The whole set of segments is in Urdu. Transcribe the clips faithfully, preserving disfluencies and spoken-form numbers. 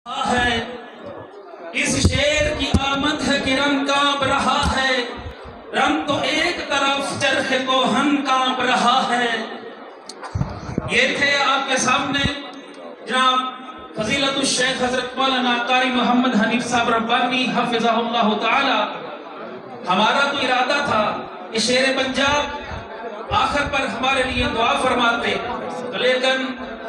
ہے اس شیر کی آمد ہے کہ رنگ کانپ رہا ہے، رنگ تو ایک طرف چرخ کوہن کانپ رہا ہے۔ یہ تھے آپ کے سامنے جناب فضیلت الشیخ حضرت مولانا قاری محمد حنیف صاحب ربانی حفظہ اللہ تعالی۔ ہمارا تو ارادہ تھا کہ شیر پنجاب آخر پر ہمارے لیے دعا فرماتے، لیکن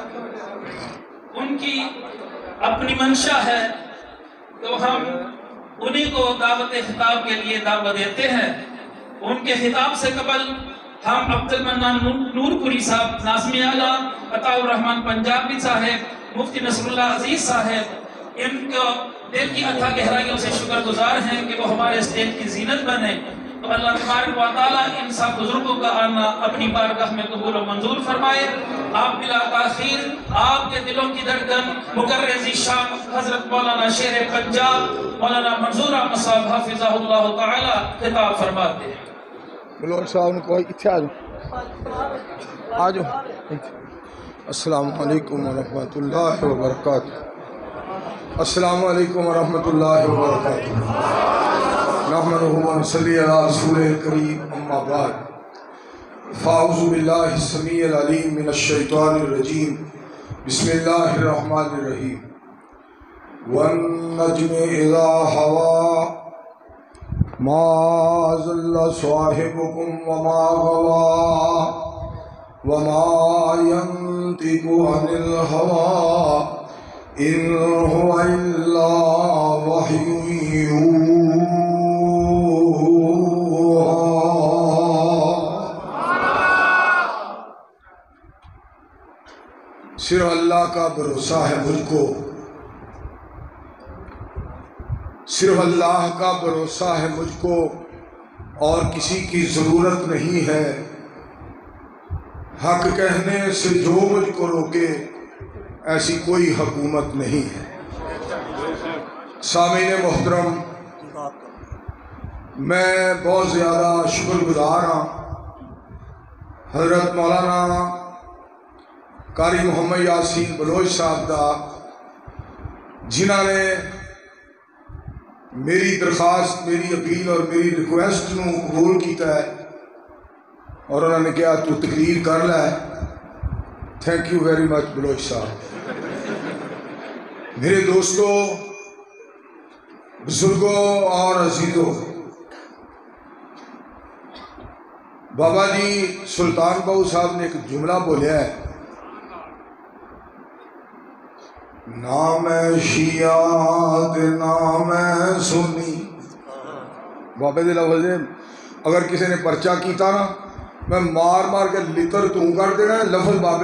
ان کی اپنی منشا ہے تو ہم انہی کو دعوت خطاب کے لیے دعوت دیتے ہیں۔ ان کے خطاب سے قبل ہم عبد المنان نور پوری صاحب، ناظم اعلیٰ عطاء الرحمن پنجابی صاحب، مفتی نصر اللہ عزیز صاحب، ان کو دل کی اتھا گہرائیوں سے شکر گزار ہیں کہ وہ ہمارے اسٹیج کی زینت بنے۔ تو اللہ تبارک و تعالیٰ ان سب بزرگوں کا آنا اپنی بارگاہ میں قبول و منظور فرمائے۔ آپ بلا تاخیر آپ کے دلوں کی دھڑکن مقرر ذیشان حضرت مولانا شیر پنجاب مولانا منظور احمد صاحب حافظہ اللہ تعالی خطاب فرماتے ہیں۔ بلور صاحب نے کوئی اتھے آجو آجو السلام علیکم ورحمۃ اللہ وبرکاتہ۔ السلام علیکم ورحمۃ اللہ وبرکاتہ۔ نحمدہ و نصلی علی رسول کریم، اما بعد، فاعوذ باللہ السمیع العلیم من الشیطان الرجیم، بسم اللہ الرحمن الرحیم۔ والنجم اذا ہوا ما ضل صاحبکم وما غوا وما ینطق عن الہوا ان هو الا وحی یوحی۔ صرف اللہ کا بھروسہ ہے مجھ کو، صرف اللہ کا بھروسہ ہے مجھ کو، اور کسی کی ضرورت نہیں ہے۔ حق کہنے سے جو مجھ کو روکے ایسی کوئی حکومت نہیں ہے۔ سامعین محترم، میں بہت زیادہ شکر گزار ہوں حضرت مولانا قاری محمد یاسین بلوچ صاحب دا، جنہاں نے میری درخواست، میری اپیل اور میری ریکویسٹ نو قبول کیتا ہے اور انہوں نے کہا تو تقریر کر لے۔ Thank you very much Baloch صاحب۔ میرے دوستو، بزرگوں اور عزیزوں، بابا جی سلطان بہو صاحب نے ایک جملہ بولیا ہے، نام شیعہ تے نام سنی۔ بابے دے لفظ اگر کسی نے پرچہ کیتا نا، میں مار مار کے لتر توں کر دینا، لفظ بابے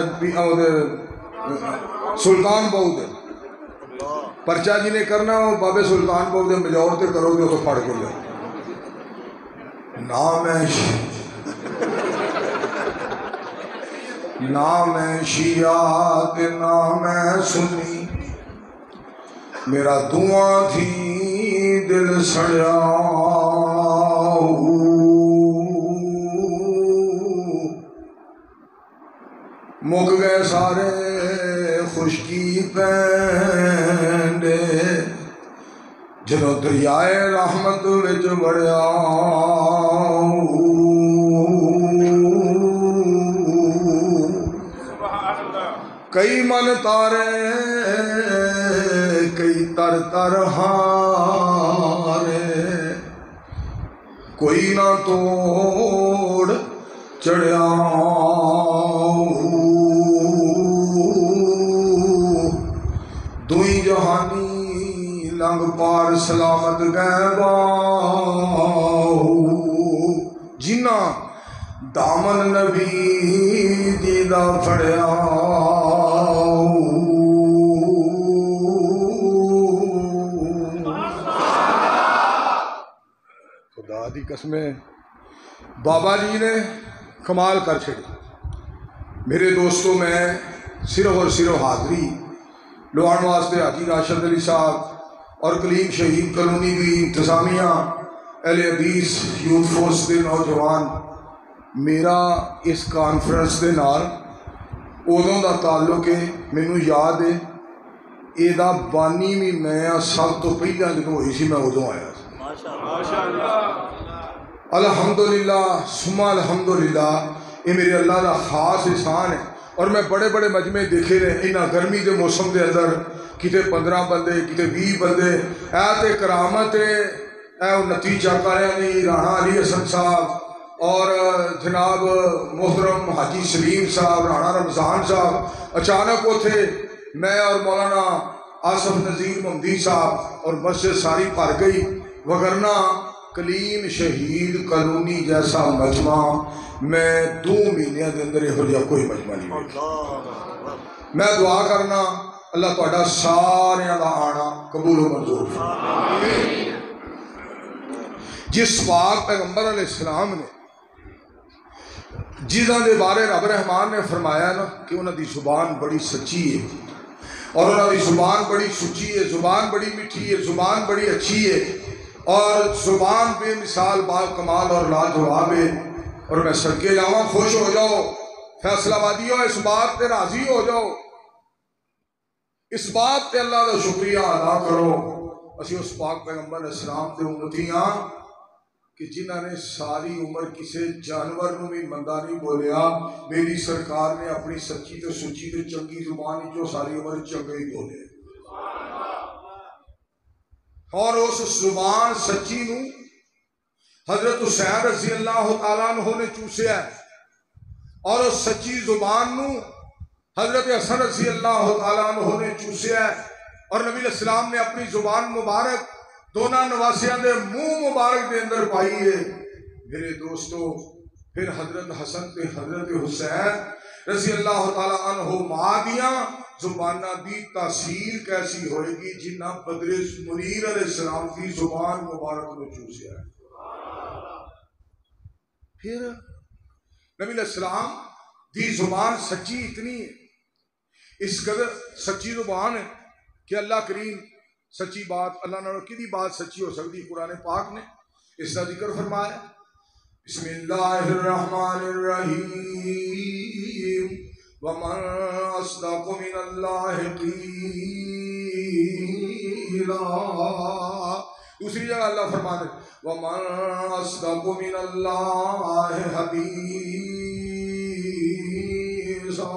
سلطان بہو دے پرچہ جی نے کرنا وہ بابے سلطان بہو دے مجور تے کرو گے تو پڑھ کے لے۔ نام نام شیعہ تے نام سنی، میرا دعا تھی دل سڑیا مک گئے سارے خشکی پینڈے جدو دریائے رحمت وچ بڑیا۔ کئی من تارے کئی تر تر ہارے، کوئی نہ توڑ چڑھیا دوئی جہانی لنگ پار سلامت گئے باہو، جنہ دامن نبی دیدہ پھڑیا۔ خدا دی قسمیں بابا جی نے کمال کر چھڑی۔ میرے دوستوں، میں صرف اور صرف حاضری لوان واسطے حاجی راشد علی صاحب اور کلیم شہید کلونی بھی انتظامیہ اہل حدیث یوتھ فورس کے نوجوان، میرا اس کانفرنس دے نال ادوں دا تعلق ہے، مینوں یاد ہے یہ بانی بھی میں سب تو پہلا جب ہوئی سی میں ادو آیا الحمدللہ سما الحمدللہ یہ میرے اللہ کا خاص احسان ہے. اور میں بڑے بڑے مجمع دیکھے نے انہاں گرمی کے موسم کے اندر کتے پندرہ بندے کتے بھی بندے اے تے کرامت ہے اے نتیجہ کاریاں دی رانا علی حسن صاحب اور جناب محترم حاجی سلیم صاحب رانا رمضان صاحب اچانک اتھے میں اور مولانا آصف نذیر محمدی صاحب اور مسجد ساری بھر گئی وگرنہ کلیم شہید کالونی جیسا مجمع میں دو مہینے کے اندر یہ جا کوئی مجمع نہیں ملتا. میں دعا کرنا اللہ تعالیٰ سارے دا آنا قبول و منظور. جس پاک پیغمبر علیہ السلام نے جنہاں دے بارے رب رحمان نے فرمایا نا کہ انہاں دی زبان بڑی سچی ہے اور انہاں دی زبان بڑی سچی ہے، زبان بڑی میٹھی ہے، زبان بڑی اچھی ہے اور زبان بے مثال با کمال اور لاجواب ہے. اور میں صدقے جاواں خوش ہو جاؤ فیصلہ آبادی ہو اس بات تے راضی ہو جاؤ اس بات تے اللہ کا شکریہ ادا کرو اسی اس پاک پیغمبر علیہ السلام تے امتی ہاں کہ جنہاں نے ساری عمر کسی جانور نو بھی مندہ نہیں بولیا. میری سرکار نے اپنی سچی تے سچی تے چنگی زبان جو ساری عمر چنگے ہی بولے اور اس زبان سچی نو حضرت حسین رضی اللہ تعالیٰ عنہ نے چوسیا ہے اور اس سچی زبان نو حضرت حسن رضی اللہ تعالیٰ عنہ نے چوسیا ہے اور نبی علیہ السلام نے اپنی زبان مبارک دونوں نواسیاں دے منہ مبارک دے اندر پائی ہے. میرے دوستو پھر حضرت حسن تے حضرت حسین رضی اللہ تعالیٰ عنہ مادیاں زبانہ دی تاثیر کیسی ہوئے گی جنہ بدر منیر علیہ السلام کی زبان مبارک نے چوسیا ہے. پھر نبی علیہ السلام دی زبان سچی اتنی ہے اس قدر سچی زبان ہے کہ اللہ کریم سچی بات اللہ نے کدی بات سچی ہو سکتی قرآن پاک نے اس کا ذکر فرمایا. بسم اللہ الرحمن الرحیم ومن اصدق من اللہ قیلا. دوسری جگہ اللہ فرماتے وَمَنْ أَصْدَقُ مِنَ اللَّهِ حَدِيثًا.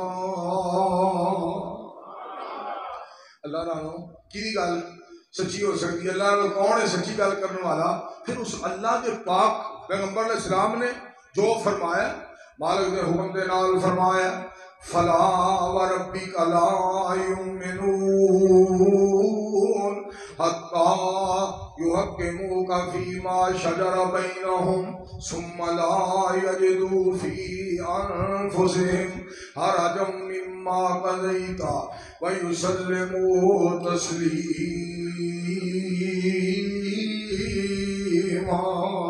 اللہ رانو کی گل سچی ہو سکتی ہے؟ اللہ رانو کون ہے سچی گل کرنے والا؟ پھر اس اللہ کے پاک پیغمبر علیہ السلام نے جو فرمایا مالک نے حکم دے نال فرمایا فَلَا وَرَبِّكَ لَا يُؤْمِنُونَ حَتَّى يُحَكِّمُوكَ فِيمَا شَجَرَ بَيْنَهُمْ ثُمَّ لَا يَجِدُوا فِي أَنفُسِهِمْ حَرَجًا مِّمَّا قَضَيْتَ وَيُسَلِّمُوا تَسْلِيمًا.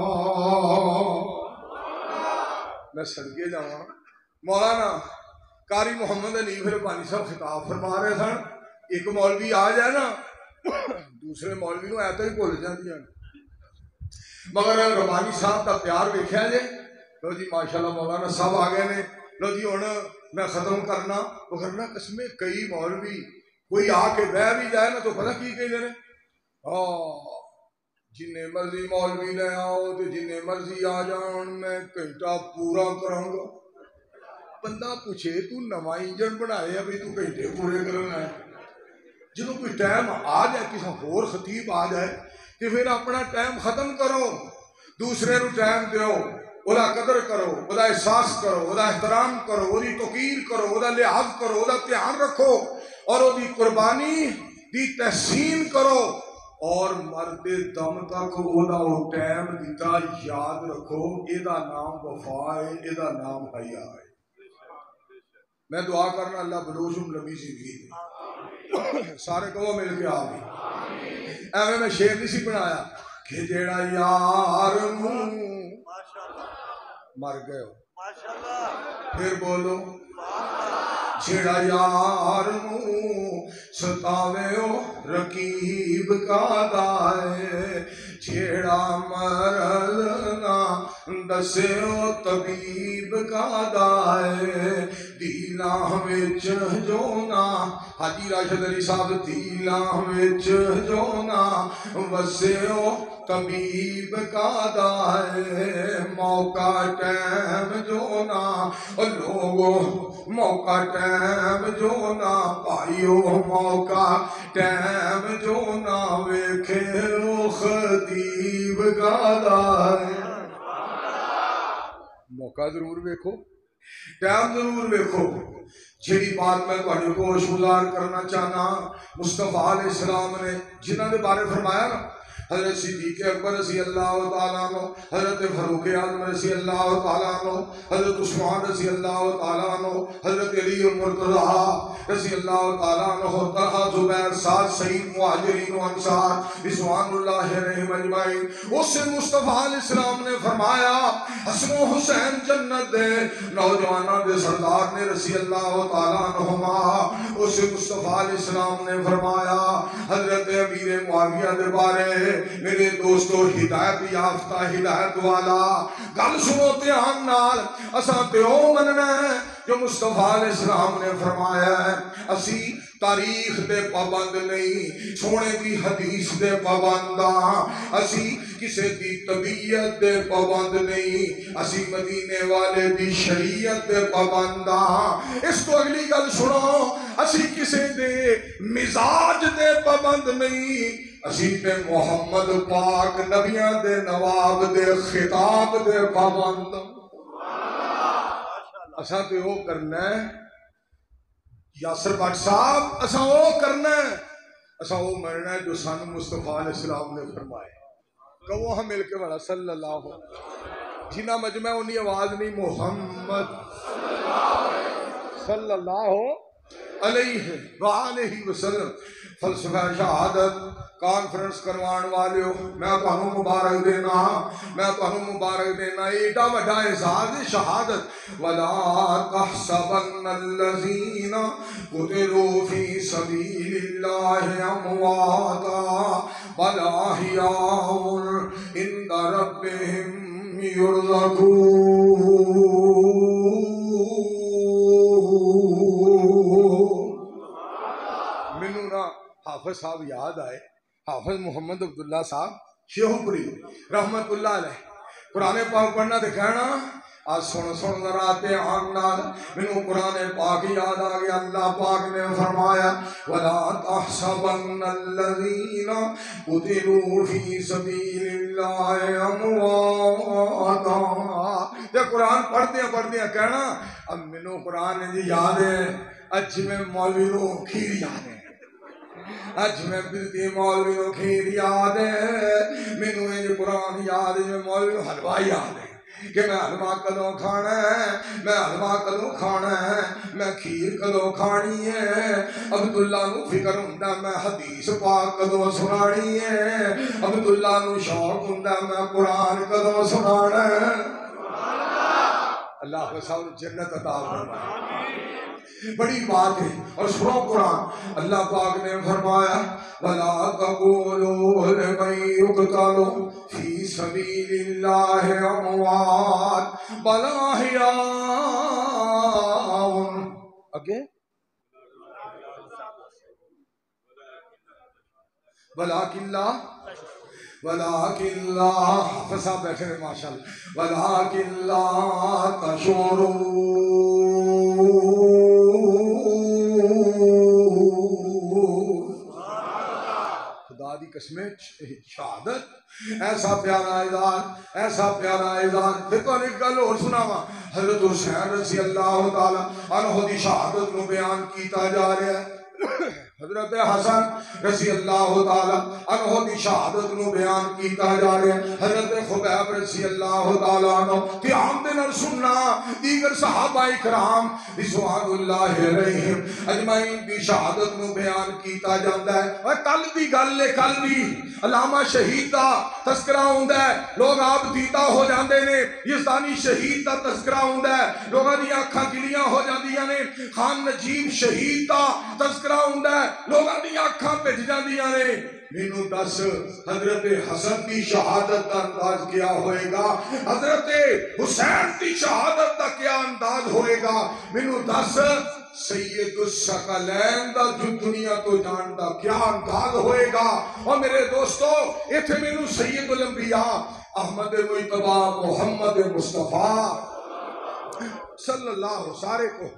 میں صدقے جاواں مولانا قاری محمد حنیف ربانی صاحب خطاب فرما رہے سن ایک مولوی آ جائے نا دوسرے مولوی نو ایسا ہی بھول جاندی ہیں مگر ربانی صاحب کا پیار ویکھیا جے لو جی ماشاءاللہ مولانا صاحب آ گئے نے لو جی ہن میں ختم کرنا وہ کرنا قسمیں کئی مولوی کوئی آ کے بہ بھی جائے نا تو پتہ کی کہندے نے ہاں جنہیں مرضی مولوی لے آؤ تو جنہیں مرضی آ جان میں گھنٹہ پورا کراؤں گا. بندہ پوچھے تو نواں انجن بنائے ابھی تو گھنٹے پورے کرنا ہے جدو کوئی ٹائم آ جائے کسی ہور خطیب آ جائے کہ پھر اپنا ٹائم ختم کرو دوسرے نو ٹائم دیو اودا قدر کرو اودا احساس کرو اودا احترام کرو اودی توقیر کرو اودا لحاظ کرو اودا دھیان رکھو اور اودی قربانی دی تحسین کرو اور مرد دم تک اودا او ٹائم دیتا یاد رکھو ایدا نام وفا ہے ایدا نام حیا ہے. میں دعا کرنا اللہ بلوشم لمبی زندگی سارے کہو مل کے آمین. ایویں میں شعر نہیں سی بنایا کہ جیڑا یار مر گئے ہو پھر بولو جیڑا یار ستاوے ہو رقیب کا دائے جیڑا مرد نہ وسے او طبیب کا دائے دیلاں وچ جونا حاجی راشد علی صاحب دیلاں وچ جونا وسے او طبیب کا دائے موقع ٹائم جونا لوگو موقع ٹائم جونا پائیو موقع ٹائم جونا ویکھے او خطیب کا دائے موقع ضرور ویکھو ٹائم ضرور ویکھو جیڑی بات میں تہاڈے کو گزار کرنا چاہنا مصطفیٰ علیہ السلام نے جنہاں دے بارے فرمایا نا حضرت صدیق اکبر رضی اللہ تعالیٰ عنہ حضرت فاروق اعظم رضی اللہ تعالیٰ عنہ حضرت عثمان رضی اللہ تعالیٰ عنہ حضرت علی المرتضیٰ رضی اللہ تعالیٰ عنہ طلحہ زبیر سعد سعید مہاجرین و انصار رضوان اللہ علیہم اجمعین اس سے مصطفیٰ علیہ السلام نے فرمایا حسن و حسین جنت دے نوجوانہ دے سردار نے رضی اللہ تعالیٰ عنہما اس سے مصطفیٰ علیہ السلام نے فرمایا حضرت امیر معاویہ دے بارے میرے دوستو ہدایت یافتہ ہدایت والا گل سنو دھیان نال اساں تے او مننا ہے جو مصطفیٰ علیہ السلام نے فرمایا ہے اسی تاریخ دے پابند نہیں سونے دی حدیث دے پابنداں اسی کسے دی طبیعت دے پابند نہیں اسی مدینے والے دی شریعت دے پابنداں اس تو اگلی گل سنو اسی کسے دے مزاج دے پابند نہیں اسی پہ محمد پاک نبیاں دے نواب دے خطاب دے پابند اساں تے او کرنا ہے یاسر بٹ صاحب اساں او کرنا ہے اساں او مرنا ہے جو سن مصطفیٰ علیہ السلام نے فرمائے کہو ہم مل کے بڑا صلی اللہ جنہ مجمع انہی آواز نہیں محمد صلی اللہ علیہ وآلہ وسلم فلسفہ شہادت کانفرنس کروان والے ہو میں تہنوں مبارک دینا میں تہنوں مبارک دینا ایڈا وڈا اعزاز شہادت ولا تحسبن الذین قتلوا فی سبیل اللہ امواتا بل احیاء عند ربہم یرزقون منو نا حافظ صاحب یاد آئے حافظ محمد عبداللہ صاحب شیخ پوری رحمت اللہ علیہ قرآن پاک پڑھنا دکھانا آج سن سن ذراتے آنال منو قرآن پاک یاد آگیا اللہ پاک نے فرمایا وَلَا تَحْسَبَنَّ الَّذِينَ قُتِلُوا فِي سَبِيلِ اللَّهِ أَمْوَاتًا یہ قرآن پڑھتے ہیں پڑھتے ہیں کہنا اب منو قرآن جی یاد ہے اج میں مولوی رو کھیر یاد ہے اج میں بلدی مولوی رو کھیر یاد ہے منو یہ قرآن یاد ہے میں مولوی رو حلوہ یاد ہے کہ میں حلوہ کدوں کھانا ہے میں حلوہ کدوں کھانا ہے میں کھیر کدوں کھانی ہے عبداللہ نو فکر ہوندا میں حدیث پاک کدوں سنانی ہے عبداللہ نو شوق ہوندا میں قرآن کدوں سنانا ہے اللہ کو سب جنت عطا فرمائے بڑی بات ہے اور سنو قرآن اللہ پاک نے فرمایا وَلَا تَقُولُوا لِمَن يُقْتَلُ فِي سَبِيلِ اللَّهِ أَمْوَاتٌ بَلْ أَحْيَاءٌ آگے وَلَٰكِن لَا وَلَٰكِن لَا حافظ صاحب بیٹھے ہیں ماشاءاللہ وَلَٰكِن لَا تَشْعُرُونَ خدا دی قسمیں شہادت ایسا پیارا اعزاز ایسا پیارا اعزاز پھر تو ایک گل اور سناواں حضرت حسین رضی اللہ تعالی عنہ دی شہادت کو بیان کیتا جا رہا ہے حضرت حسن رضی اللہ تعالی عنہ دی شہادت نو بیان کیتا جا رہا ہے حضرت خبیب رضی اللہ تعالی عنہ قیام دے نال سننا دیگر صحابہ اکرام رضوان اللہ علیہم اجمعین دی شہادت نو بیان کیتا جاندا ہے اور کل دی گل ہے کل بھی علامہ شہید دا تذکرہ ہوندا ہے لوگ آپ دیتا ہو جاندے نے یزدانی شہید دا تذکرہ ہوندا ہے لوگاں دی اکھاں گلیاں ہو جاندیاں نے خان نجیب شہید دا تذکرہ ہوندا ہے لوگوں دی اکھاں بھج جاندیاں نے مینوں دس حضرت حسن کی شہادت کا انداز کیا ہوئے گا حضرت حسین کی شہادت کا کیا انداز ہوئے گا مینوں دس سید الثقلین دا جو دنیا تو جان دا کیا انداز ہوئے گا اور میرے دوستو ایتھے مینوں سید الانبیاء احمد مجتبی محمد مصطفیٰ صلی اللہ سارے کو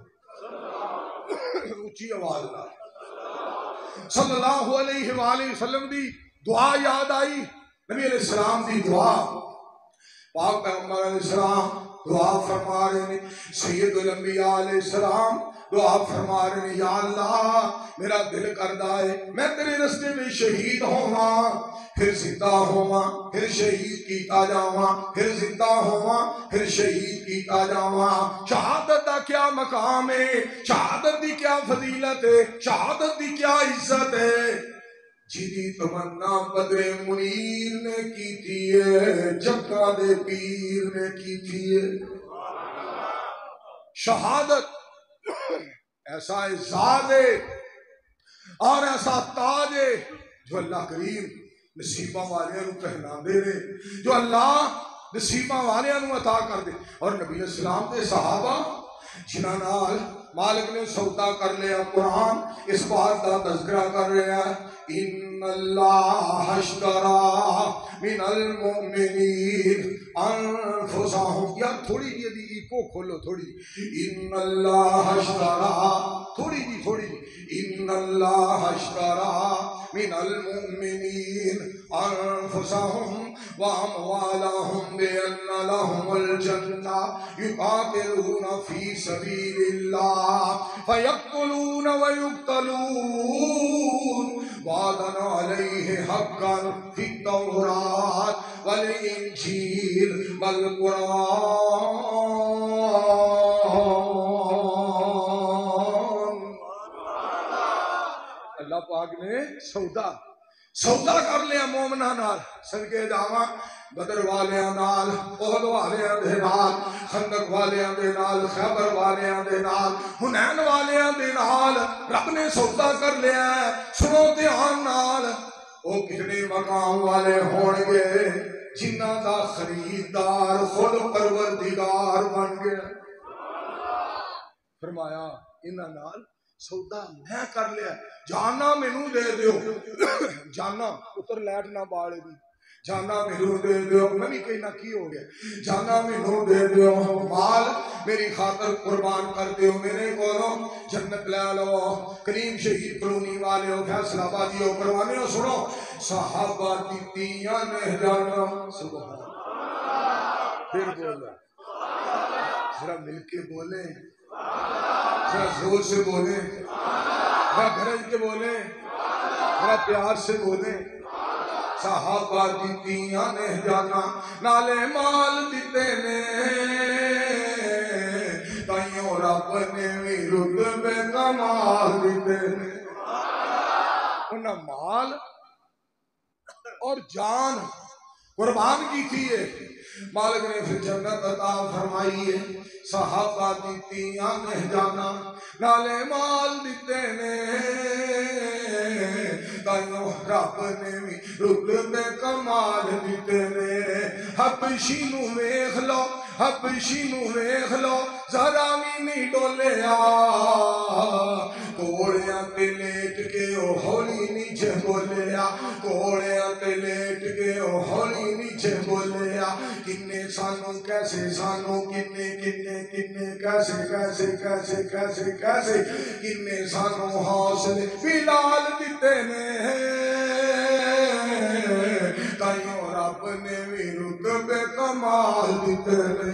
اونچی آواز لا صلی اللہ علیہ وآلہ وسلم دی دعا یاد آئی نبی علیہ السلام دی دعا پاک پیغمبر علیہ السلام دعا فرما رہے ہیں سید الانبیاء علیہ السلام دعا فرما رہے ہیں یا اللہ میرا دل کردہ ہے میں تیرے رستے میں شہید ہوں پھر زندہ ہوں پھر شہید کیتا جاواں پھر زندہ ہوں پھر شہید کیتا جاواں شہادت دا کیا مقام ہے شہادت دی کیا فضیلت ہے شہادت دی کیا عزت ہے جیدی تمنا بدر منیر نے کی تھی ہے جگہ دے پیر نے کی تھی ہے شہادت ایسا اعزاز ہے اور ایسا تاج ہے جو اللہ کریم نصیبہ والے نو پہنا دے رہے جو اللہ نصیبہ والے نو عطا کر دے اور نبی اسلام دے صحابہ جنہاں نال مالک نے سودا کر لیا قرآن اس بات کا تذکرہ کر رہا ہے ان اللہ اشترى من المؤمنین انفسهم یا تھوڑی جی دی ایکو کھولو تھوڑی ان اللہ اشترى تھوڑی جی تھوڑی جی ان اللہ اشترى من المؤمنین انفسهم واموالهم بان لهم الجنہ یقاتلون فی سبیل اللہ فیقتلون ویقتلون وعدنا علیہ حقا فی التورات والانجیل والقرآن اللہ پاک نے سودا سودا کر لیا مومنہ نال صدقے جاواں بدر والیاں نال احد والیاں دے نال خندق والیاں دے نال خیبر والیاں دے نال حنین والیاں دے نال رب نے سودا کر لیا ہے سنو دھیان نال او کتنے مقام والے ہون گے جنہ دا خریدار خود پروردگار بن گیا فرمایا انہاں نال سودا میں کر لیا جانا مینوں دے دیو جانا پتر لیٹ نہ باڑے دی جانا مینوں دے دیو میں بھی کہنا کی ہو گیا جانا مینوں دے دیو مال میری خاطر قربان کر دیو میرے کولوں جنت لے لو کریم شہید کلونی والے ہو فیصلہ آبادی ہو پروانے ہو سنو صحابہ دیتیاں نے جانا سبحان پھر بولا ذرا مل کے بولیں ذرا زور سے بولیں ذرا گھرج کے بولیں ذرا پیار سے بولیں صحابہ دیتیاں نے جانا نالے مال دیتے نے تائیوں رب نے بھی رتبے کمال دیتے نے انہاں مال اور جان قربان کی تھی ہے مالک نے پھر جنت عطا فرمائی ہے صحابہ دیتیاں نے جانا نالے مال دیتے نے تائیوں رب نے بھی رتبے کمال دیتے نے حبشی نو ویکھ لو حبشی نو ویکھ لو ذرا بھی نہیں ڈولیا کوڑیاں تے لیٹ کے او ہولی نیچے بولیا کوڑیاں تے لیٹ کے او ہولی نیچے بولیا کنے سانوں کیسے سانوں کنے کنے کنے کیسے کیسے کیسے کیسے کیسے کنے سانوں حوصلے بلال دیتے نے تائیوں رب نے بھی رتبے کمال دیتے نے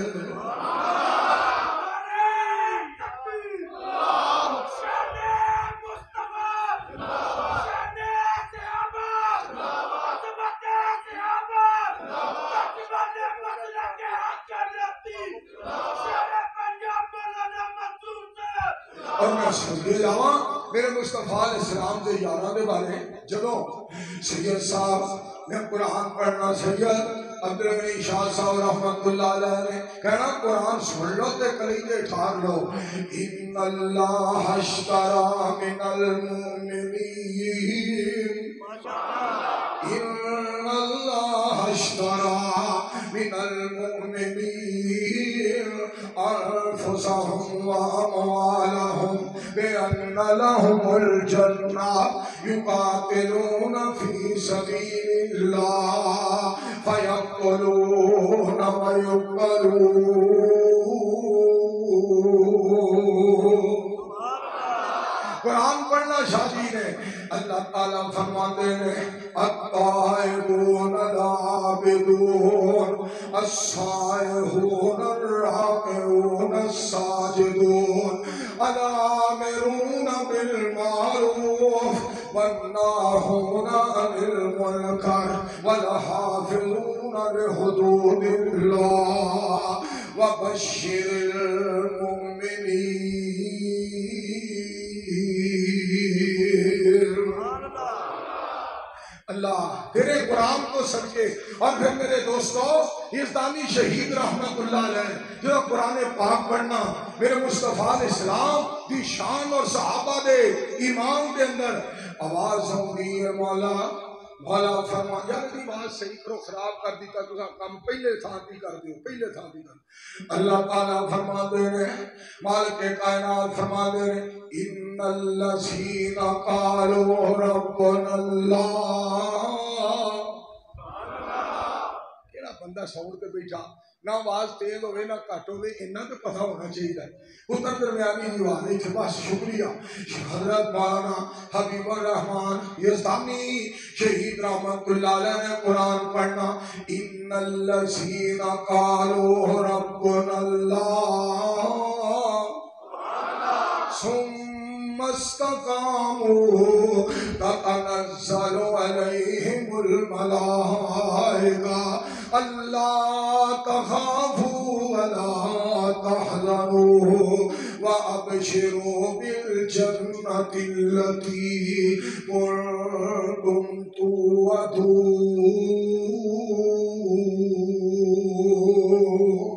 اور میں سمجھے جاواں میرے مصطفیٰ علیہ السلام دے یاراں دے بارے جدوں سید صاحب میں قرآن پڑھنا سید عبدالغنی شاہ صاحب رحمت اللہ علیہ نے کہنا قرآن سن لو تے کلیجے ٹھار لو. ان اللہ اشترى من المؤمنین ان اللہ اشترى من المؤمنین انفسهم واموالهم بان لهم الجنہ یقاتلون فی سبیل اللہ فیقتلون ویقتلون. قرآن پڑھنا شادی نے. اللہ تعالیٰ فرماتے ہیں التائبون العابدون السائحون الراکعون الساجدون الآمرون بالمعروف والناهون عن المنکر والحافظون لحدود اللہ وبشر المؤمنین. اللہ تیرے قرآن کو سمجھے. اور پھر میرے دوستو یزدانی شہید رحمت اللہ علیہ جو قرآن پاک پڑھنا میرے مصطفیٰ علیہ السلام دی شان اور صحابہ دے ایمان دے اندر آواز ہوندی ہے مولا مولا فرما یار دی بات صحیح کرو خراب کر دیتا تو کام پہلے تھا دی کر دیو پہلے تھا دی کر. اللہ تعالیٰ فرما دے رہے مالک کائنات فرما دے رہے ان الذین قالوا ربنا اللہ. کیڑا بندہ سوڑ کے بیٹھا نہ آواز تیز ہوئے نہ کٹ ہوئے انہاں تو پتہ ہونا چاہیے اتر درمیانی دیوار ہے. بس شکریہ حضرت مولانا حبیب الرحمن یزدانی شہید رحمت اللہ علیہ نے قرآن پڑھنا ان الذین قالوا ربنا اللہ ثم استقاموا تتنزل علیہم الملائکہ اللہ تخافوا ولا تحزنوا وابشروا بالجنة التي كنتم توعدون.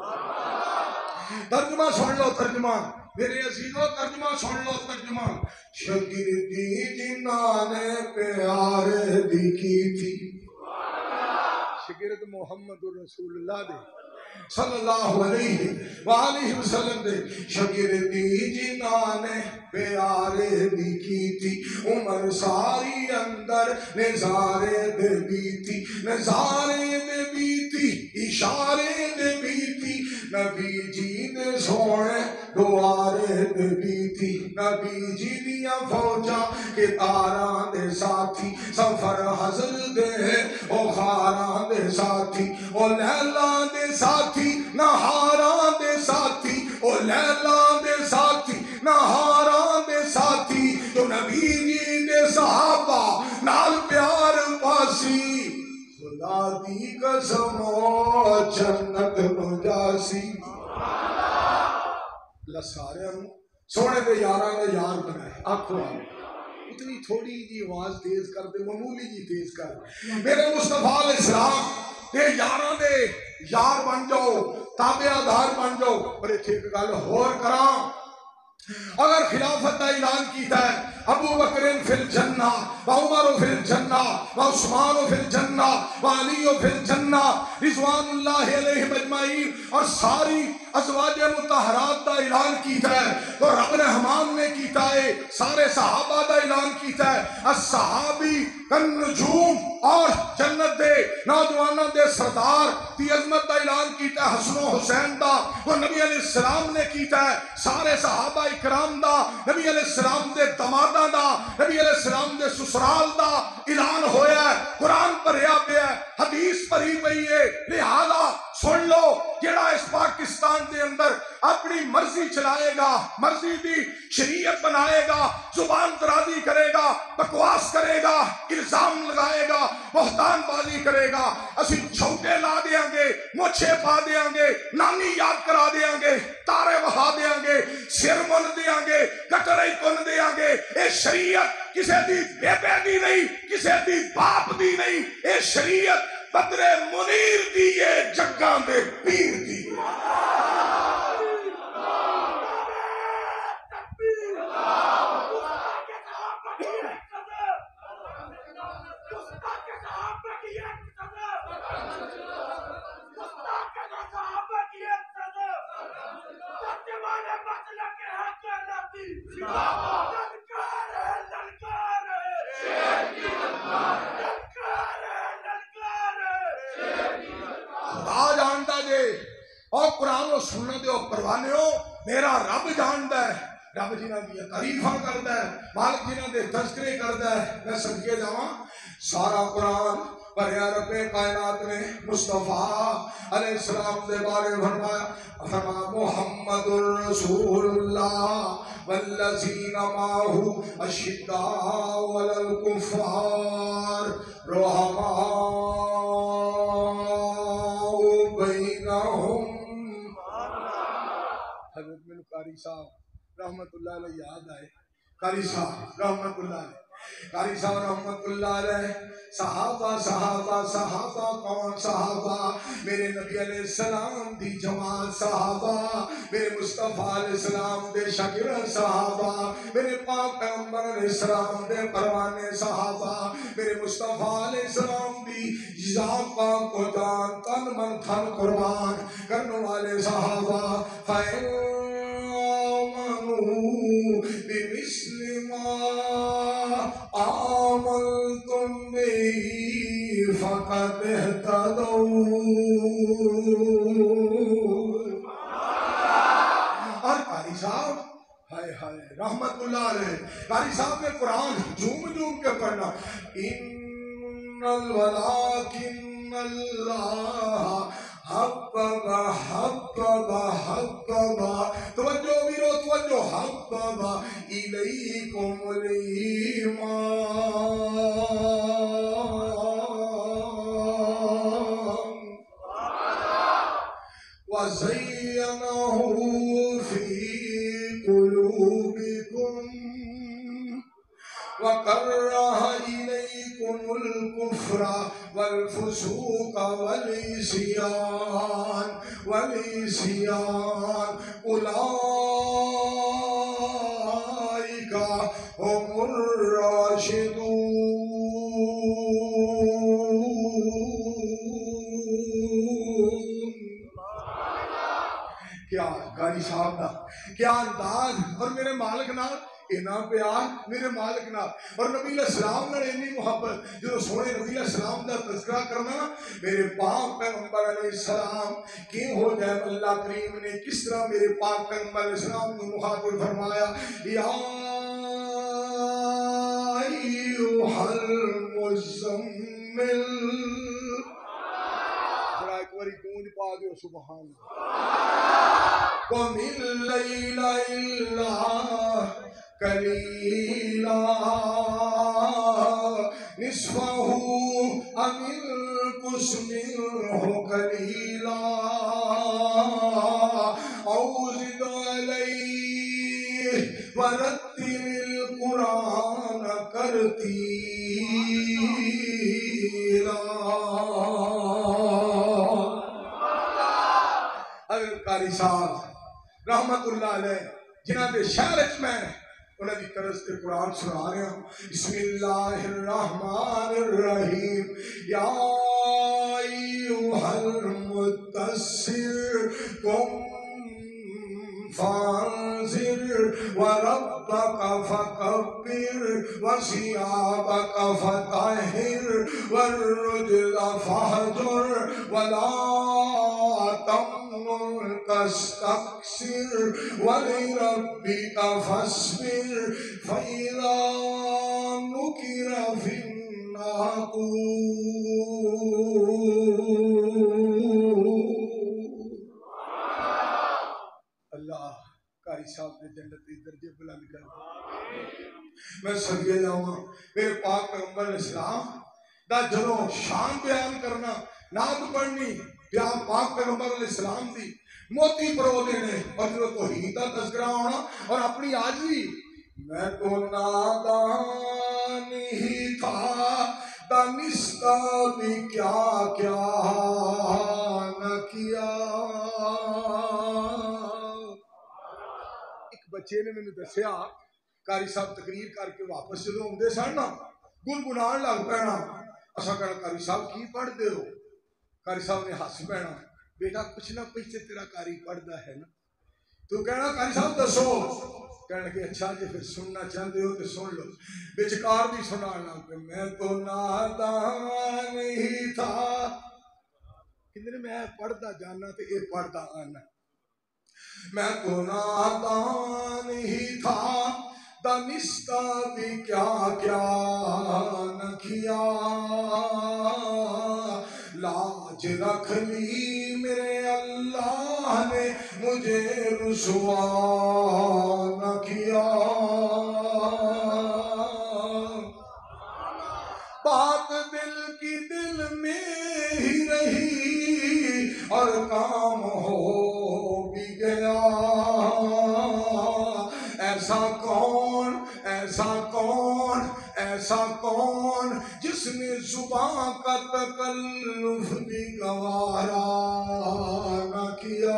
ترجمہ سن لو ترجمہ میرے عزیزوں ترجمہ سن لو ترجمہ. شگردی جنہاں نے پیارے دی کی تھی شگرد محمد رسول اللہ دے صلی اللہ علیہ وآلہ وسلم دے شگردی جنہاں نے پیارے دی کی تھی عمر ساری اندر نظارے دے بیتی نظارے دے بیتی اشارے دے بیتی نبی جی دے سونے دوارے دے بیتی نبی جی دیا فوجا کے تاراں دے ساتھی سفر حضر دے او خاراں دے ساتھی او لیلا دے ساتھی نہاراں دے ساتھی او لیلا دے ساتھی نہاراں دے ساتھی جو نبی جی دے صحابہ نال پیار پاسی خدا دی قسم جنت مجاسی. اللہ سارے ہم سونے دے یاراں نے یار بنائے. آنکھوں اتنی تھوڑی جی آواز تیز کر دے معمولی جی تیز کر میرے مصطفیٰ علیہ السلام دے یاراں دے یار بن جاؤ تابعہ دار بن جاؤ. پر ایک گل ہور کراں اگر خلافت کا اعلان کیتا ہے ابو بکر فی الجنہ و عمر فی الجنہ و عثمان فی الجنہ و علی فی الجنہ رضوان اللہ علیہ اجمعین اور ساری ازواج مطہرات کا اعلان کیتا ہے تو رب رحمان نے کیتا ہے سارے صحابہ کا اعلان کیتا ہے الصحابی النجوم اور جنت دے نوجوانوں دے سردار دی عظمت کا اعلان کیتا ہے حسن و حسین دا وہ نبی علیہ السلام نے کیتا ہے سارے صحابہ اکرام دا نبی علیہ السلام دے دماداں دا نبی علیہ السلام دے سسرال دا اعلان ہویا ہے. قرآن پڑھیا پیا ہے حدیث پڑھی پئی ہے لہذا سن لو جڑا اس پاکستان دے اندر اپنی مرضی چلائے گا مرضی دی شریعت بنائے گا زبان درازی کرے گا بکواس کرے گا الزام لگائے گا بہتان بازی کرے گا اسی چھوٹے لا دیاں گے مچھے پا دیاں گے نانی یاد کرا دیاں گے تارے بہا دیاں گے سر من دیاں گے کٹرے کن دیاں گے. اے شریعت کسے دی بے بے دی نہیں کسے دی باپ دی نہیں. اے شریعت بدرے منیر دیئے جگاں دے پیر دیئے خدا جانتا جے اور قرآن و سنت اور پروانے ہو میرا رب جانتا ہے رب جنہ دیا تعریفاں کرتا ہے مالک جنہ دے تذکرے کرتا ہے میں صدقے جاواں سارا قرآن پڑھیا رب کائنات نے مصطفیٰ علیہ السلام دے بارے فرمایا فرما محمد الرسول اللہ والذین معہ اشداء علی الکفار رحماء بینہم حضرت میں قاری صاحب رحمت اللہ علیہ یاد آئے قاری صاحب رحمت اللہ علیہ قاری صاحب رحمت اللہ علیہ صحابہ صحابہ صحابہ کون صحابہ میرے نبی علیہ السلام دی جماعت صحابہ میرے مصطفیٰ علیہ السلام دے شاگرد صحابہ میرے پاک پیغمبر علیہ السلام دے پروانے صحابہ میرے مصطفیٰ علیہ السلام دی ذات پاک کو جان تن من تھن قربان کرنے والے صحابہ فَإِنْ بِمِثْلِ مَا آمنتم بِهِ فَقَدْ اهْتَدَوْا اور قاری صاحب ہائے ہائے رحمت اللہ علیہ قاری صاحب نے قرآن جھوم جھوم کے پڑھنا ان الولاکن اللہ حبب حبب حبب توجہ میرو توجہ حبب الیکم الایمان وزینہ فی قلوبکم وَقَرَّهَ إِلَيْكُمُ الْكُفْرَ وَالْفُسُوقَ وَالْعِصْيَانَ وَالْعِصْيَانَ أُولَئِكَ هُمُ الرَّاشِدُونَ کیا قاری صاحب دا کیا انداز اور میرے مالک نال اینا پیار میرے مالک نال اور نبی علیہ السلام نے اتنی محبت جو سونے نبی علیہ السلام دا تذکرہ کرنا میرے پاک پیغمبر علیہ السلام کیوں ہو جائے اللہ کریم نے کس طرح میرے پاک پیغمبر علیہ السلام نے مخاطب فرمایا یا ایوہ المزمل ذرا ایک باری گونج پا دیو سبحان قم اللیل الا قلیلا نصفہ ام انقص منہ قلیلا او زد علیہ ورتل القرآن ترتیلا حضرت قاری صاحب رحمت اللہ علیہ جنہاں دے شہرت میں انہاں دی طرز کے قرآن سنا رہے ہیں بسم اللہ الرحمن الرحیم یا ایوہ المدثر قم فانذر وربک فکبر وثیابک فطہر والرجل فاہجر ولا تمنن تستکثر ولربک فاصبر فإذا نکر فی الناقور اللہ قاری صاحب نے جنت کے درجے بلند کر میں صدقے جاؤں گا میرے پاک پیغمبر اسلام دا جدوں شان بیان کرنا نعت پڑھنی بیان پاک پیغمبر علیہ السلام دی موتی پرو دینے اور جو توحید دا تذکرہ ہونا اور اپنی آجی میں تو نادان ہی تھا دانی دانستہ بھی کیا کیا نہ کیا. ایک بچے نے مینوں دسیا قاری صاحب تقریر کر کے واپس جدوں آندے سن نا گنگنان لگ پینا. اساں کہنا قاری صاحب کی پڑھدے ہو؟ قاری صاحب نے ہس پینا بیٹا کچھ نہ کچھ تے تیرا قاری پڑھدا ہے نا. تو کہنا قاری صاحب دسو. کہنے کہ اچھا جی پھر سننا چاہتے ہو تو سن لو. بچکار بھی سنانا کہ میں تو نادان ہی تھا. کدھر میں پڑھدا جانا تے اے پڑھدا آنا. میں تو نادان ہی تھا دانستہ بھی کیا کیا نہ کیا. لاج رکھ لی میرے اللہ نے مجھے رسوا نہ کیا. بات دل کی دل میں ہی رہی اور کام ہو بھی گیا. ایسا کون ایسا کون ایسا کون جس نے زبان کا تکلف بھی گوارا نہ کیا.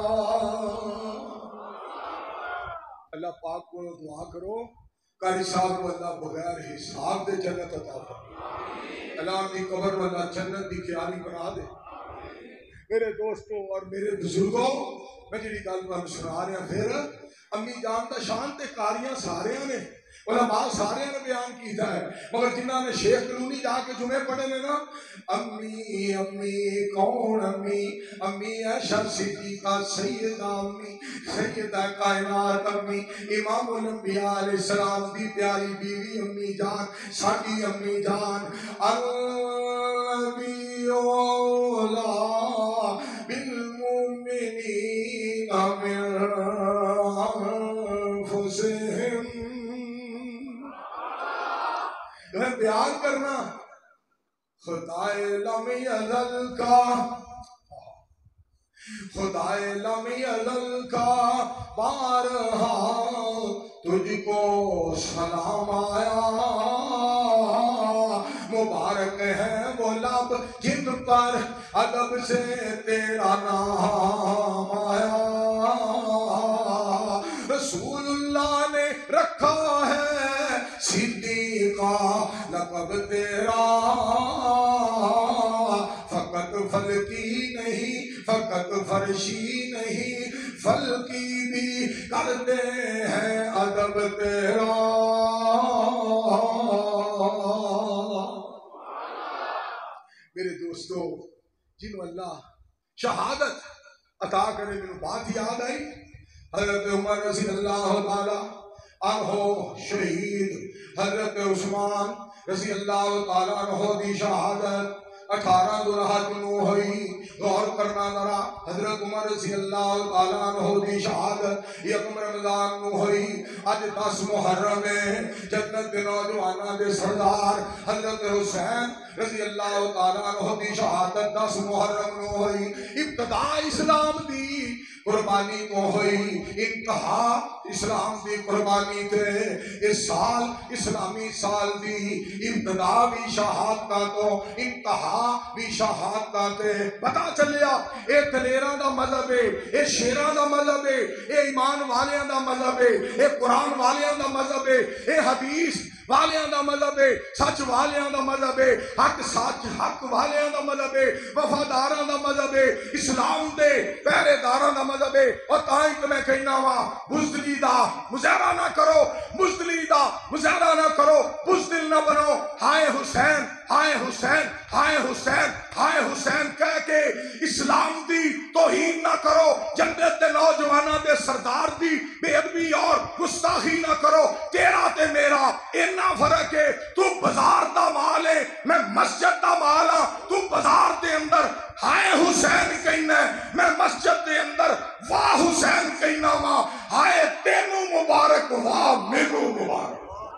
اللہ پاک کو دعا کرو قاری صاحب کو اللہ بغیر حساب دے جنت عطا فرمائے. اللہ کی قبر کو اللہ جنت دی کیاری بنا دے. میرے دوستوں اور میرے بزرگوں میں جڑی گل تمہیں سنا رہا پھر امی جان دا شان تے کاریاں سارے نے علماء سارے نے بیان کیتا ہے مگر جنہاں نے شیخ کلونی جا کے جمعے پڑھے نے نا امی امی کون امی امی عائشہ صدیقہ سیدہ امی سیدہ کائنات امی امام الانبیاء علیہ السلام دی پیاری بیوی امی جان ساڈی امی جان النبی اولا بالمؤمنین من انفسہم. میں بیان کرنا خدائے لم یزل کا خدائے لم یزل کا بارہا تجھ کو سلام آیا. مبارک ہے وہ لب جن پر ادب سے تیرا نام آیا. رسول اللہ نے رکھا ہے صدیقہ لقب تیرا. فقط فلکی نہیں فقط فرشی نہیں فلکی بھی کرتے ہیں ادب تیرا. میرے دوستو جنہوں اللہ شہادت عطا کرے میرے بات یاد آئی حضرت عمر رضی اللہ تعالی عنہ شہید حضرت عثمان رضی اللہ تعالی عنہ دی شہادت اٹھارہ دلہج نو ہوئی. غور کرنا ذرا حضرت عمر رضی اللہ تعالی عنہ دی شہادت یکم رمضان نو ہوئی. اج دس محرم ہے. جنت دے نوجواناں دے سردار حضرت حسین رضی اللہ تعالی عنہ دی شہادت دس محرم نو ہوئی. ابتدا اسلام دی قربانی تو ہوئی انتہا اسلام دی قربانی تے. اس سال اسلامی سال دی ابتدا بھی شہادتاں تو انتہا بھی شہادتاں تے. پتا چلیا اے دلیراں دا مذہب ہے, اے شیراں دا مذہب ہے, اے ایمان والیاں دا مذہب ہے, اے قرآن والیاں دا مذہب ہے, اے حدیث والیاں دا مذہب ہے, سچ والیاں دا مذہب ہے, حق سچ حق والیاں دا مذہب ہے, وفاداراں دا مذہب ہے, اسلام دے پہرے داراں دا مذہب ہے. اور تائیں کہ میں کہنا وا بزدلی دا مظاہرہ نہ کرو, بزدلی دا مظاہرہ نہ کرو, بزدل نہ بنو. ہائے حسین ہائے حسین ہائے حسین ہائے حسین کہہ کے اسلام دی توہین نہ کرو. جنت دے نوجواناں دے سردار دی بے ادبی اور گستاخی نہ کرو. تیرا تے میرا اتنا فرق ہے, تو بازار دا مال ہے میں مسجد دا مال ہاں. تو بازار دے اندر ہائے حسین کہنا ہے, میں مسجد دے اندر واہ حسین کہنا وا. ہائے تینوں مبارک واہ میرو مبارک.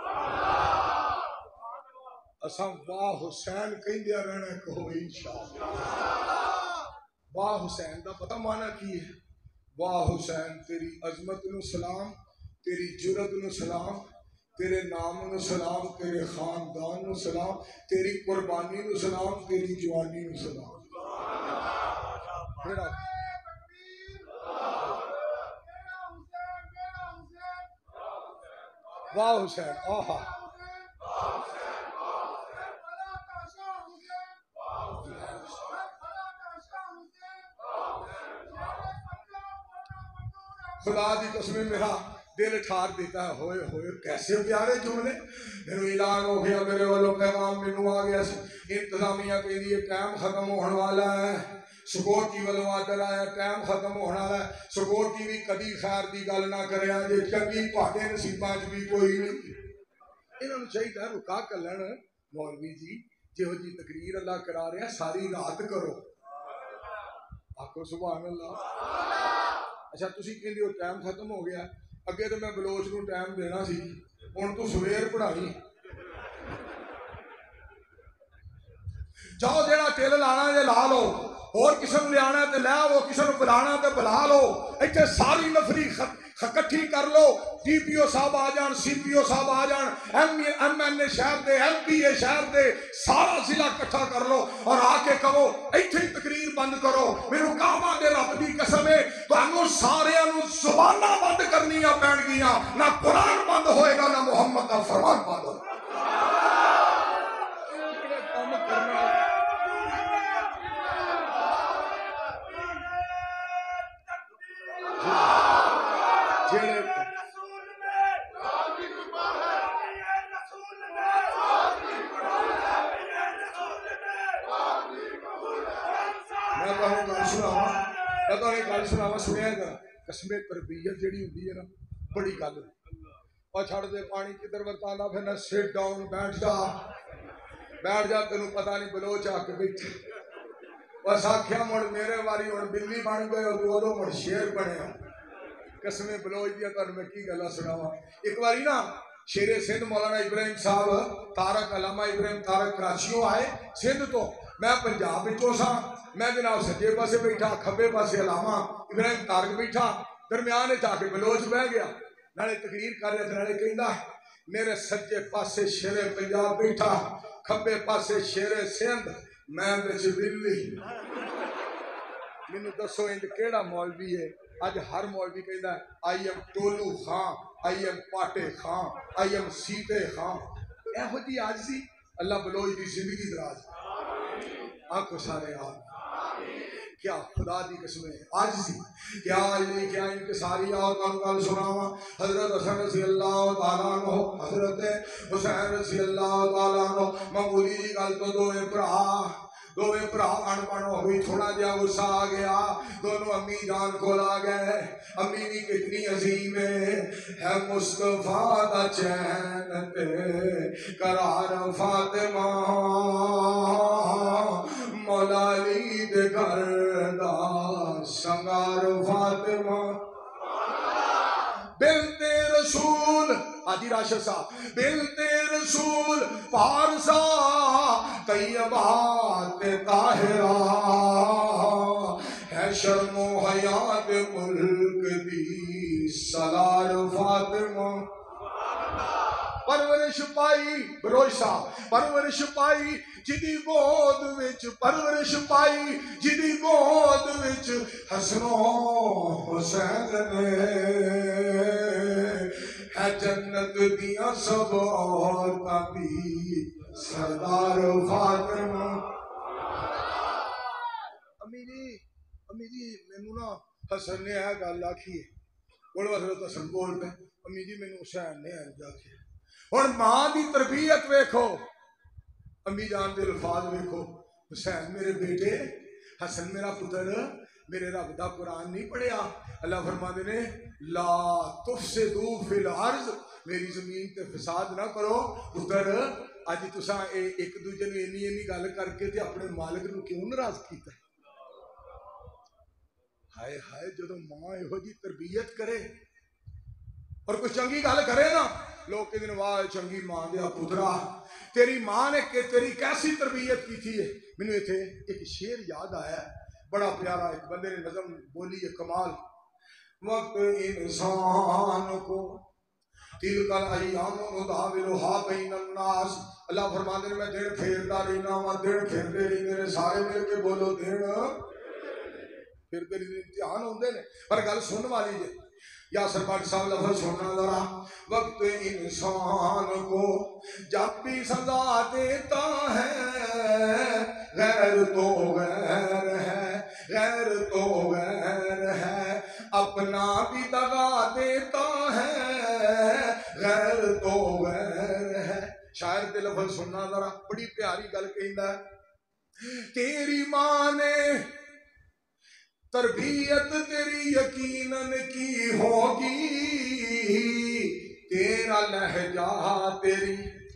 اساں واہ حسین کہندے رہنا کہو انشاءاللہ. واہ حسین دا پتہ معنی کی ہے؟ واہ حسین تیری عظمت نو سلام, تیری جرت نو سلام, تیرے نام نو سلام، تیرے خاندان نو سلام، تیری قربانی نو سلام، تیری جوانی نو سلام. واہ حسین، آہا خدا دی قسم میرا دل ٹھار دیتا ہے. ہوئے ہوئے کیسے پیارے جملے. میرے اعلان ہو گیا، میرے والوں پیغام مینوں آ گیا. انتظامیہ کے لیے ٹائم ختم ہونے والا ہے. سکورٹی والوں آدر آیا ٹائم ختم ہونے والا ہے. سکورٹی بھی کبھی خیر دی گل نہ کرے جے چنگی تہاڈے نصیباں وچ بھی کوئی نہیں. انہاں نوں چاہیے رکا کلن مولوی جی جہو جی تقریر اللہ کرا رہا ساری رات کرو. آکھو سبحان اللہ. اچھا تسی کہندے ہو ٹائم ختم ہو گیا. اگے تو میں بلوچ نو ٹائم دینا سی، ہن تو سویر پڑھائی. جاؤ جیڑا ٹل لانا جے لا لو، اور کسی نو لیا تے لے آو، کسی نو بلانا تے بلا لو. ایتھے ساری نفری کٹھی کر لو. ڈی پی او صاحب آ جان، سی پی او صاحب آ جان، ایم ایم این اے شہر دے، ایم پی اے شہر دے، سارا ضلع کٹھا کر لو اور آ کے کہو ایتھے ہی تقریر بند کرو. میرے کعبہ دے رب دی قسم ہے تانوں ساریاں نوں زباناں بند کرنیاں پین گیاں. نہ قرآن بند ہوئے گا، نہ محمد دا فرمان بند ہوئے گا. گل سناوا سنیا گا. قسم تربیت جیڑی ہوندی ہے نا بڑی گل. اور چھڑ دے پانی کدھر ورتانا پھرنا. سٹ ڈاؤن، بیٹھ جا بیٹھ جا. تینوں پتہ نہیں بلوچ آ کے بیٹھے. بس آکھیا مڑ میرے واری ہن بلی بن گئے تو ادو مڑ شیر بنے. قسم بلوچ دیا تانوں میں کی گلاں سناواں. ایک واری نا شیر سندھ مولانا ابراہیم صاحب تارک علامہ ابراہیم تارک کراچیوں آئے سندھ تو. میں پنجاب وچوں سا. میں جناب سجے پاسے بیٹھا، کھبے پاسے علامہ ابراہیم تارک بیٹھا، درمیان جا کے بلوچ بہ گیا. نالے تقریر کر رہا تھا، نالے کہندا میرے سجے پاسے شیر پنجاب بیٹھا، کھبے پاسے شیر سندھ، میں وچ بلی. مینوں دسو انج کیڑا مولوی ہے؟ اج ہر مولوی کہندا آئی ایم ٹولو خان، آئی ایم پاٹے خان، آئی ایم سیتے خان. ایہو جی عاجزی. اللہ بلوچ دی زندگی دراز. آنکھوں سارے آن کیا خدا دی قسم ہے عاجزی. کیا علی کیا انکساری. اور کل کل سناوا حضرت حسن رضی اللہ تعالیٰ عنہ، حضرت حسین رضی اللہ تعالیٰ عنہ. معمولی جی گل تو دوے بھرا دوے بھرا ان بن ہوئی. تھوڑا جہا غصہ آ گیا، دونوں امی جان کو لا گئے. امی بھی کتنی عظیم ہے. ہے مصطفیٰ دا چین تے قرار فاطمہ، مولا علی دے گھر دا سنگار فاطمہ. بنت رسول حاجی راشد صاحب، بنت رسول پارسا طیبات طاہرہ، ہے شرم و حیات ملک دی سالار فاطمہ. پرورش پائی بروش صاحب، پرورش پائی جدی گود وچ، پرورش پائی جدی گود وچ حسن و حسین نے، ہے جنت دیاں سب عورتاں دی سردار فاطمہ. امی جی امی جی مینوں نا حسن نے ہے گل آکھی ہے. بولو حضرت حسن بول پے. امی جی مینوں حسین نے ہے آکھی. اور ماں دی تربیت ویکھو، امی جان دے الفاظ ویکھو. حسین میرے بیٹے، حسن میرا پتر، میرے رب دا قرآن نہیں پڑھیا. اللہ فرماندے نے لا تفسدوا فی الارض، میری زمین تے فساد نہ کرو. پتر اج تساں ایک دوجے نوں اینی اینی گل کر کے تے اپنے مالک نوں کیوں ناراض کیتا؟ ہائے ہائے جدوں ماں یہو جی تربیت کرے اور کوئی چنگی گل کرے نا، لوگ کہ دن واہ چنگی ماں دیا پترا، تیری ماں نے کہ تیری کیسی تربیت کی تھی. مینوں ایتھے ایک شعر یاد آیا بڑا پیارا. ایک بندے نے نظم بولی ہے کمال. وقت انسان کو تلکل ایام نداولھا بین الناس، اللہ فرماتے ہیں میں دن پھیرتا رہنا ہوں، دن پھیرتے رہتے ہیں، سارے مل کے بولو دن پھرتے رہتے، امتحان ہوندے نے پر گل سن والی جے۔ یاسر بٹ صاحب لفظ سننا ذرا، وقت انسان کو جب بھی سزا دیتا ہے، غیر تو غیر ہے، غیر تو غیر ہے، اپنا بھی دغا دیتا ہے، غیر تو غیر ہے۔ شاعر دے لفظ سننا ذرا، بڑی پیاری گل کہندا ہے، تیری ماں نے تربیت تیری یقیناً کی ہوگی، تیرا لہجہ تیری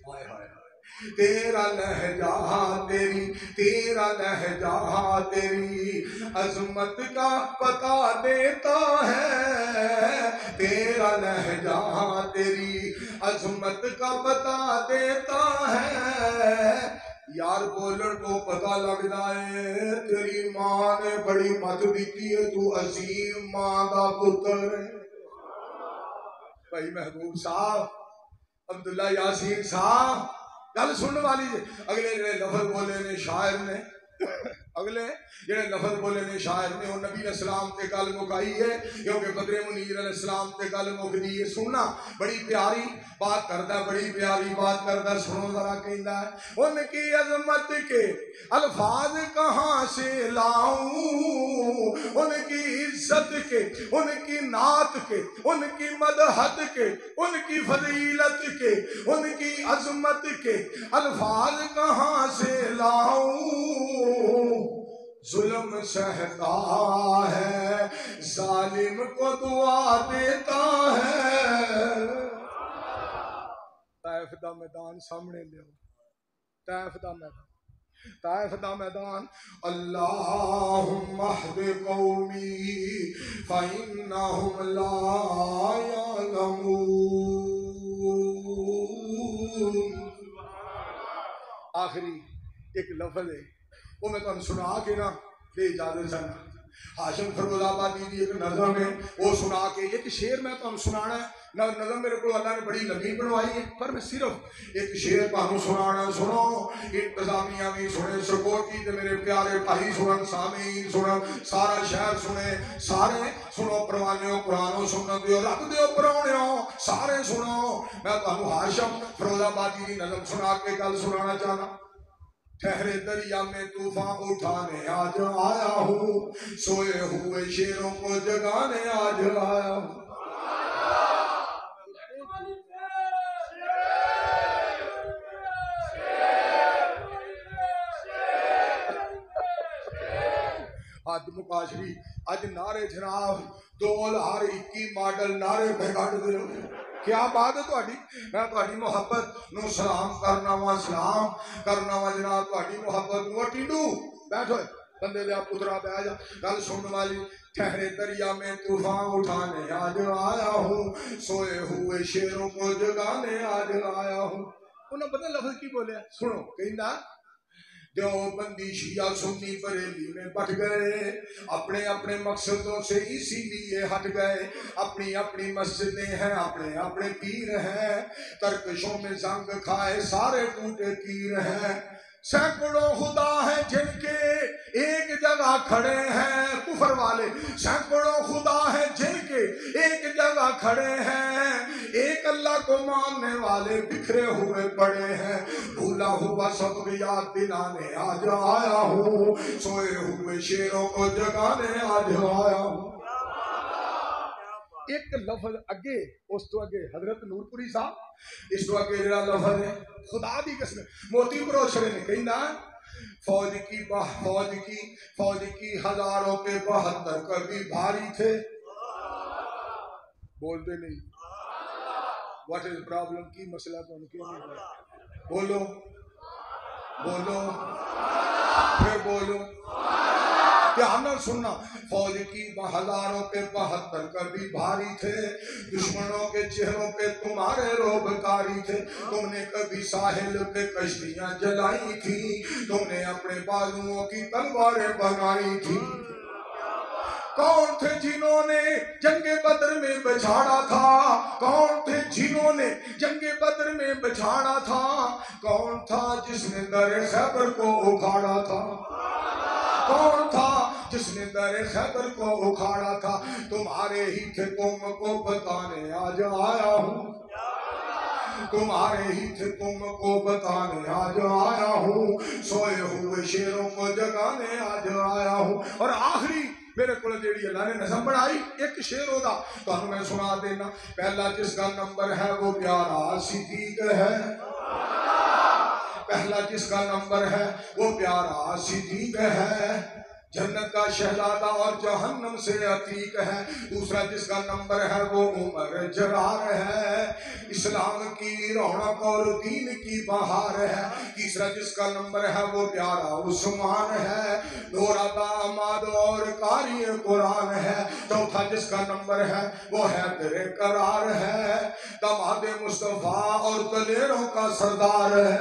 تیرا لہجہ تیری تیرا لہجہ تیری عظمت کا پتہ دیتا ہے، تیرا لہجہ تیری عظمت کا پتہ دیتا ہے، یار بولن کو پتہ لگدا ہے تیری ماں نے بڑی مت دیتی ہے، تو عظیم ماں دا پتر ہے۔ بھائی محبوب صاحب، عبداللہ یاسین صاحب، گل سننے والی ہے۔ اگلے جڑے لفظ بولے نے شاعر نے، اگلے جڑے لفظ بولے نے شاعر نے، وہ نبی علیہ السلام تے گل مکائی ہے، کیونکہ بدر منیر علیہ السلام تے گل مکدی ہے۔ سننا بڑی پیاری بات کردا، بڑی پیاری بات کردا، سنو ذرا کہندا ہے، ان کی عظمت کے الفاظ کہاں سے لاؤں، ان کی عزت کے، ان کی نعت کے، ان کی مدحت کے، ان کی فضیلت کے، ان کی عظمت کے الفاظ کہاں سے لاؤں، ظلم سہتا ہے ظالم کو دعا دیتا ہے۔ طائف دا میدان سامنے لے، طائف دا میدان، طائف دا میدان، اللہم اہد قومی فإنہم لا یعلمون۔ آخری ایک لفظ ہے، وہ میں تمہیں سنا کے نا لے اجازت سن، ہاشم فیروز آبادی دی ایک نظم ہے، وہ سنا کے ایک شعر میں تمہیں سنانا ہے۔ نظم میرے کو اللہ نے بڑی لمبی بنوائی ہے، پر میں صرف ایک شعر تمہیں سنانا، سنو، انتظامیہ بھی سنے، سپورٹی تے میرے پیارے بھائی سنن، سامعین سنن، سارا شہر سنے، سارے سنو، پروانیوں قرآنوں سنن دیو، رب دیو پرونیوں سارے سنو۔ میں تمہیں ہاشم فیروز آبادی دی نظم سنا کے گل سنانا چاہنا۔ ٹھہرے دریا میں طوفان اٹھانے آج آیا ہوں، سوئے ہوئے شیروں کو جگانے آج آیا ہوں۔ آج مکاشری اج نعرے جناب دو ہزار اکی ماڈل نعرے پہ کٹ دے، کیا بات ہے تہاڈی۔ میں تہاڈی محبت نو سلام کرنا وا، سلام کرنا وا جناب تہاڈی محبت نو۔ ٹینڈو بیٹھو بندے دیا پترا پہ جا، گل سننے والی، ٹھہرے دریا میں طوفان اٹھانے آج آیا ہوں، سوئے ہوئے شیروں کو جگانے آج آیا ہوں۔ انہوں نے پتہ لفظ کی بولے، سنو کہندا، دیوبندی شیعہ سنی بریلی میں بٹ گئے، اپنے اپنے مقصدوں سے اسی لیے ہٹ گئے، اپنی اپنی مسجدیں ہیں، اپنے اپنے پیر ہیں، ترکشوں میں زنگ کھائے سارے ٹوٹے تیر ہیں، سینکڑوں خدا ہیں جن کے ایک جگہ کھڑے ہیں، کفر والے سینکڑوں خدا ہیں جن کے ایک جگہ کھڑے ہیں، ایک اللہ کو ماننے والے بکھرے ہوئے پڑے ہیں، بھولا ہوا سب یاد دلانے آج آیا ہوں، سوئے ہوئے شیروں کو جگانے آج آیا ہوں۔ ایک لفظ اگے، اس تو اگے حضرت نور پوری صاحب، اس تو اگے جڑا لفظ ہے خدا دی قسم، موتی پروچھڑے نے کہنا، فوج کی فوج کی فوج کی ہزاروں کے بہتر کبھی بھاری تھے، بولتے نہیں، واٹ از پرابلم کی مسئلہ تو ان کے نہیں، بولو بولو پھر بولو، دھیان نہ سننا، فوج کی ہزاروں کے بہتر کبھی بھاری تھے، دشمنوں کے چہروں پہ تمہارے روب کاری تھے، تم نے کبھی ساحل پہ کشتیاں جلائی تھی، تم نے اپنے بازوؤں کی تلواریں بنائی تھی، کون تھے جنہوں نے جنگ بدر میں بچھاڑا تھا؟ کون تھے جنہوں نے جنگ بدر میں بچھاڑا تھا؟ کون تھا جس نے در خیبر کو اکھاڑا تھا؟ کون تھا جس نے در خیبر کو اکھاڑا تھا؟ تمہارے ہی تھے، تم کو بتانے آج آیا ہوں، تمہارے ہی تھے، تم کو بتانے آج آیا ہوں، سوئے ہوئے شیروں کو جگانے آج آیا ہوں۔ اور آخری میرے کو جیڑی اللہ نے نظم بڑھائی ایک شعر ہوتا تو ہم میں سنا دینا۔ پہلا جس کا نمبر ہے وہ پیارا صدیق ہے، پہلا جس کا نمبر ہے وہ پیارا صدیق ہے، جنت کا شہزادہ اور جہنم سے عتیق ہے۔ دوسرا جس کا نمبر ہے وہ عمر جرار ہے، اسلام کی رونق اور دین کی بہار ہے۔ تیسرا جس کا نمبر ہے وہ پیارا عثمان ہے، دورہ داماد اور قاری قرآن ہے۔ چوتھا جس کا نمبر ہے وہ حیدر قرار ہے، داماد مصطفیٰ اور دلیروں کا سردار ہے۔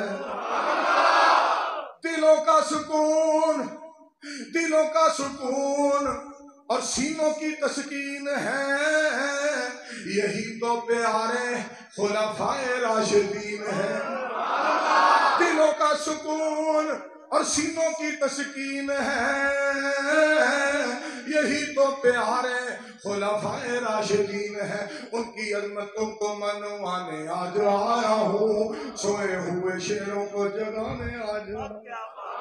دلوں کا سکون، دلوں کا سکون اور سینوں کی تسکین ہے، یہی تو پیارے خلفائے راشدین ہیں۔ دلوں کا سکون اور سینوں کی تسکین ہے، یہی تو پیارے خلفائے راشدین ہیں۔ ان کی عظمتوں کو منوانے آج آیا ہوں، سوئے ہوئے شیروں کو جگانے آج آیا ہوں۔